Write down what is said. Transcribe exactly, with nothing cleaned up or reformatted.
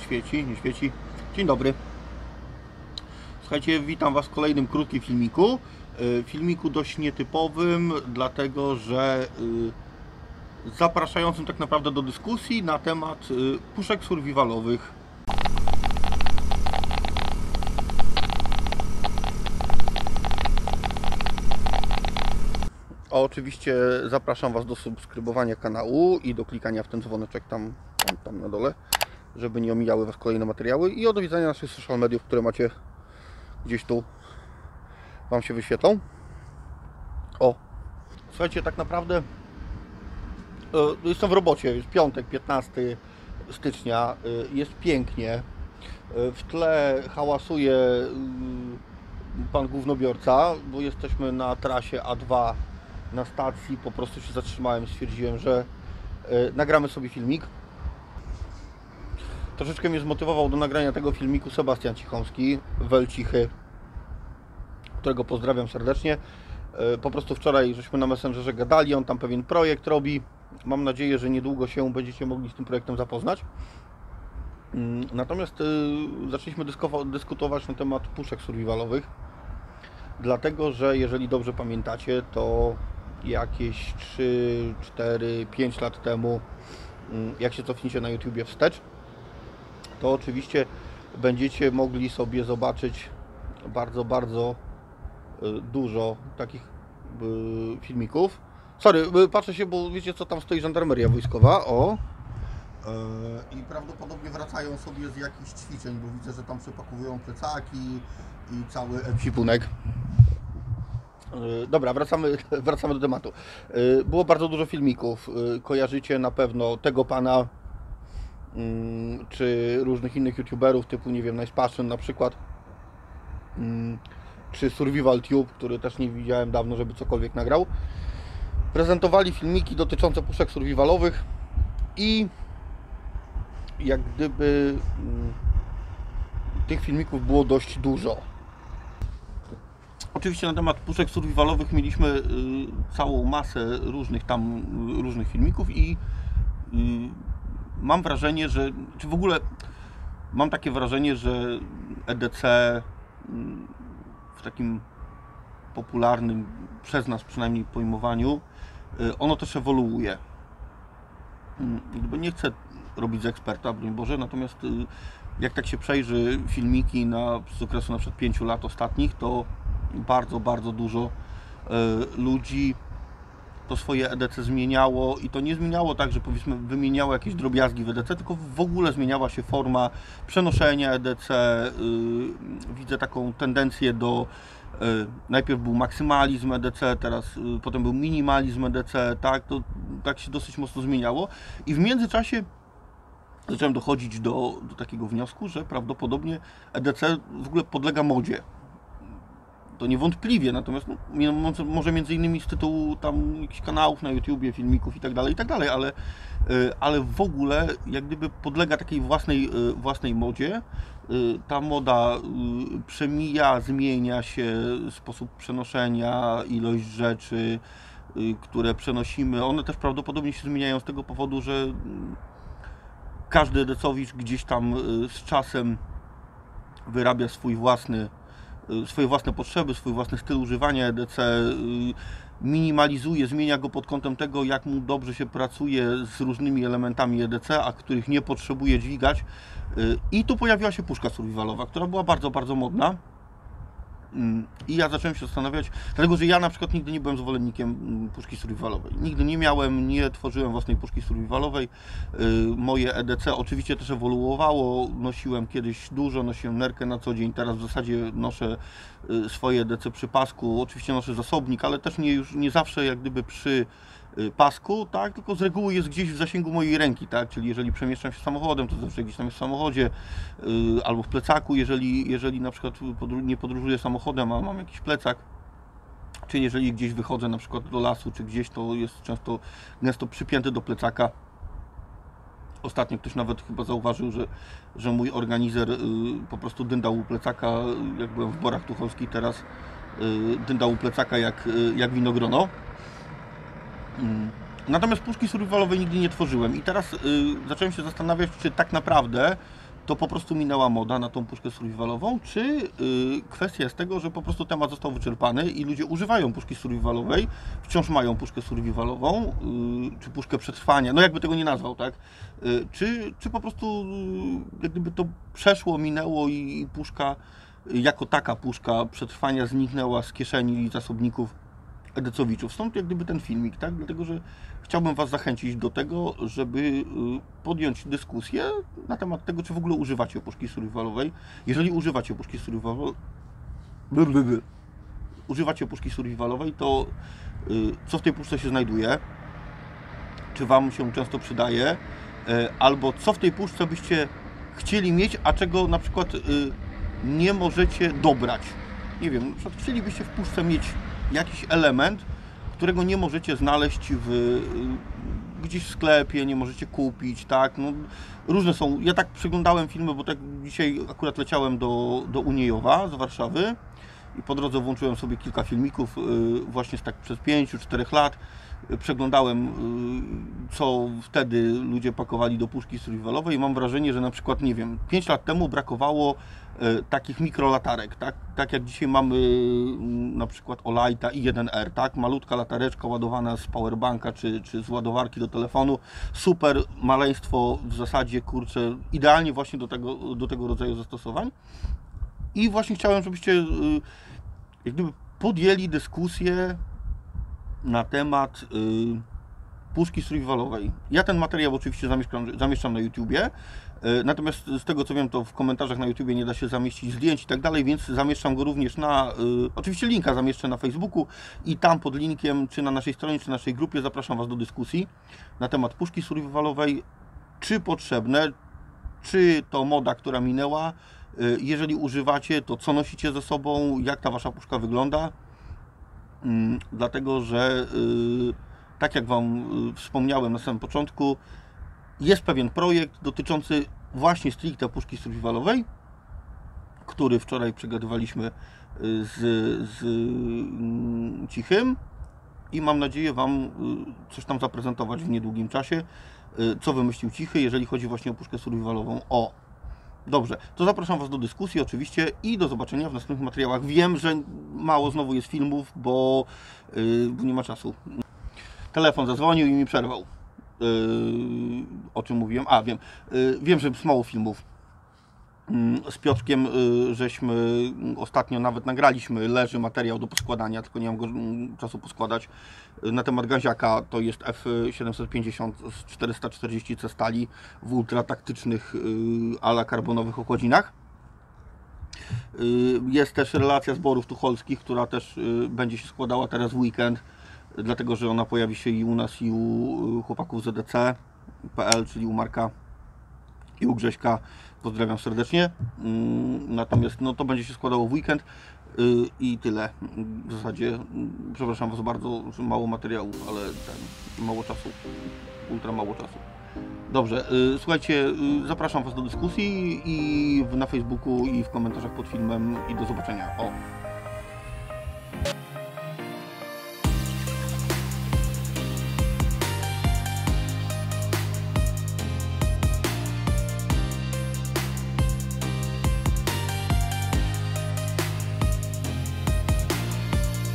świeci, nie świeci. Dzień dobry. Słuchajcie, witam Was w kolejnym krótkim filmiku. Filmiku dość nietypowym, dlatego że zapraszającym tak naprawdę do dyskusji na temat puszek survivalowych. Oczywiście zapraszam Was do subskrybowania kanału i do klikania w ten dzwoneczek tam, tam, tam na dole, żeby nie omijały Was kolejne materiały, i odwiedzania naszych social mediów, które macie gdzieś tu, Wam się wyświetlą. O, słuchajcie, tak naprawdę y, jestem w robocie, jest piątek, piętnastego stycznia, y, jest pięknie, y, w tle hałasuje y, pan głównobiorca, bo jesteśmy na trasie A dwa na stacji. Po prostu się zatrzymałem, stwierdziłem, że y, nagramy sobie filmik. Troszeczkę mnie zmotywował do nagrania tego filmiku Sebastian Cichomski, Welcichy, którego pozdrawiam serdecznie. Po prostu wczoraj żeśmy na Messengerze gadali, on tam pewien projekt robi. Mam nadzieję, że niedługo się będziecie mogli z tym projektem zapoznać. Natomiast zaczęliśmy dyskutować na temat puszek survivalowych, dlatego że jeżeli dobrze pamiętacie, to jakieś trzy, cztery, pięć lat temu, jak się cofniecie na YouTubie wstecz, to oczywiście będziecie mogli sobie zobaczyć bardzo, bardzo dużo takich filmików. Sorry, patrzę się, bo wiecie co, tam stoi żandarmeria wojskowa, o. I prawdopodobnie wracają sobie z jakichś ćwiczeń, bo widzę, że tam przepakowują plecaki i cały ekwipunek. Dobra, wracamy, wracamy do tematu. Było bardzo dużo filmików. Kojarzycie na pewno tego pana, czy różnych innych youtuberów typu, nie wiem, Nice Passion na przykład, czy Survival Tube, który też nie widziałem dawno, żeby cokolwiek nagrał. Prezentowali filmiki dotyczące puszek survivalowych i jak gdyby tych filmików było dość dużo. Oczywiście na temat puszek survivalowych mieliśmy całą masę różnych tam różnych filmików i mam wrażenie, że, czy w ogóle mam takie wrażenie, że E D C w takim popularnym, przez nas przynajmniej pojmowaniu, ono też ewoluuje. Nie chcę robić z eksperta, broń Boże, natomiast jak tak się przejrzy filmiki na, z okresu na przykład pięciu lat ostatnich, to bardzo, bardzo dużo ludzi to swoje E D C zmieniało, i to nie zmieniało tak, że powiedzmy wymieniało jakieś drobiazgi w E D C, tylko w ogóle zmieniała się forma przenoszenia E D C. Widzę taką tendencję do, najpierw był maksymalizm E D C, teraz potem był minimalizm E D C, tak, to tak się dosyć mocno zmieniało, i w międzyczasie zacząłem dochodzić do, do takiego wniosku, że prawdopodobnie E D C w ogóle podlega modzie. To niewątpliwie, natomiast no, może między innymi z tytułu tam jakichś kanałów na YouTubie, filmików i tak dalej, i tak dalej, ale, ale w ogóle jak gdyby podlega takiej własnej, własnej modzie. Ta moda przemija, zmienia się, sposób przenoszenia, ilość rzeczy, które przenosimy, one też prawdopodobnie się zmieniają z tego powodu, że każdy edecowicz gdzieś tam z czasem wyrabia swój własny swoje własne potrzeby, swój własny styl używania E D C, minimalizuje, zmienia go pod kątem tego, jak mu dobrze się pracuje z różnymi elementami E D C, a których nie potrzebuje dźwigać. I tu pojawiła się puszka survivalowa, która była bardzo, bardzo modna. I ja zacząłem się zastanawiać, dlatego że ja na przykład nigdy nie byłem zwolennikiem puszki survivalowej. Nigdy nie miałem, nie tworzyłem własnej puszki survivalowej. Moje E D C oczywiście też ewoluowało. Nosiłem kiedyś dużo, nosiłem nerkę na co dzień, teraz w zasadzie noszę swoje E D C przy pasku. Oczywiście noszę zasobnik, ale też nie, już nie zawsze jak gdyby przy pasku, tak, tylko z reguły jest gdzieś w zasięgu mojej ręki, tak, czyli jeżeli przemieszczam się samochodem, to zawsze gdzieś tam jest w samochodzie, yy, albo w plecaku, jeżeli, jeżeli na przykład podróż, nie podróżuję samochodem, a mam jakiś plecak, czy jeżeli gdzieś wychodzę na przykład do lasu, czy gdzieś, to jest często gęsto przypięty do plecaka. Ostatnio ktoś nawet chyba zauważył, że, że mój organizer yy, po prostu dyndał u plecaka, jak byłem w Borach Tucholskich teraz, yy, dyndał u plecaka jak, yy, jak winogrono. Natomiast puszki survivalowej nigdy nie tworzyłem i teraz y, zacząłem się zastanawiać, czy tak naprawdę to po prostu minęła moda na tą puszkę survivalową, czy yy, kwestia jest tego, że po prostu temat został wyczerpany i ludzie używają puszki survivalowej, wciąż mają puszkę survivalową, yy, czy puszkę przetrwania, no jakby tego nie nazwał, tak? Yy, czy, czy po prostu yy, jak gdyby to przeszło, minęło i, i puszka, yy, jako taka puszka przetrwania zniknęła z kieszeni zasobników Edecowiczów. Stąd jak gdyby ten filmik, tak? Dlatego, że chciałbym Was zachęcić do tego, żeby podjąć dyskusję na temat tego, czy w ogóle używacie puszki survivalowej. Jeżeli używacie puszki survivalowej, używacie puszki survivalowej, to co w tej puszce się znajduje? Czy Wam się często przydaje? Albo co w tej puszce byście chcieli mieć, a czego na przykład nie możecie dobrać? Nie wiem, na przykład chcielibyście w puszce mieć jakiś element, którego nie możecie znaleźć w, gdzieś w sklepie, nie możecie kupić, tak? No, różne są. Ja tak przeglądałem filmy, bo tak dzisiaj akurat leciałem do, do Uniejowa z Warszawy i po drodze włączyłem sobie kilka filmików właśnie z tak przez pięć cztery lat. Przeglądałem, co wtedy ludzie pakowali do puszki survivalowej i mam wrażenie, że na przykład, nie wiem, pięć lat temu brakowało takich mikrolatarek, tak? Tak jak dzisiaj mamy na przykład Olighta i jeden R, tak? Malutka latareczka ładowana z powerbanka czy, czy z ładowarki do telefonu. Super maleństwo w zasadzie, kurczę, idealnie właśnie do tego, do tego rodzaju zastosowań. I właśnie chciałem, żebyście jak gdyby podjęli dyskusję na temat y, puszki survivalowej. Ja ten materiał oczywiście zamieszczam, zamieszczam na YouTubie, y, natomiast z tego co wiem, to w komentarzach na YouTubie nie da się zamieścić zdjęć i tak dalej, więc zamieszczam go również na, y, oczywiście linka zamieszczę na Facebooku i tam pod linkiem, czy na naszej stronie, czy na naszej grupie zapraszam Was do dyskusji na temat puszki survivalowej, czy potrzebne, czy to moda, która minęła, y, jeżeli używacie, to co nosicie ze sobą, jak ta Wasza puszka wygląda. Dlatego, że tak jak Wam wspomniałem na samym początku, jest pewien projekt dotyczący właśnie stricte puszki survivalowej, który wczoraj przegadywaliśmy z, z Cichym i mam nadzieję Wam coś tam zaprezentować w niedługim czasie, co wymyślił Cichy, jeżeli chodzi właśnie o puszkę survivalową. O! Dobrze, to zapraszam Was do dyskusji oczywiście i do zobaczenia w następnych materiałach. Wiem, że mało znowu jest filmów, bo yy, nie ma czasu. Telefon zadzwonił i mi przerwał. Yy, o czym mówiłem? A, wiem. Yy, wiem, że jest mało filmów. Yy, z Piotrkiem yy, żeśmy ostatnio nawet nagraliśmy, leży materiał do poskładania, tylko nie mam go yy, czasu poskładać. Yy, na temat gaziaka to jest F siedemset pięćdziesiąt z czterysta czterdzieści C stali w ultrataktycznych yy, ala karbonowych okładzinach. Yy, jest też relacja zborów tucholskich, która też yy, będzie się składała teraz w weekend, yy, dlatego że ona pojawi się i u nas, i u chłopaków z E D C kropka P L, czyli u Marka i u Grześka. Pozdrawiam serdecznie. Natomiast no, to będzie się składało w weekend i tyle. W zasadzie przepraszam Was bardzo, że mało materiałów, ale ten, mało czasu, ultra mało czasu. Dobrze, słuchajcie, zapraszam Was do dyskusji i na Facebooku, i w komentarzach pod filmem i do zobaczenia. O.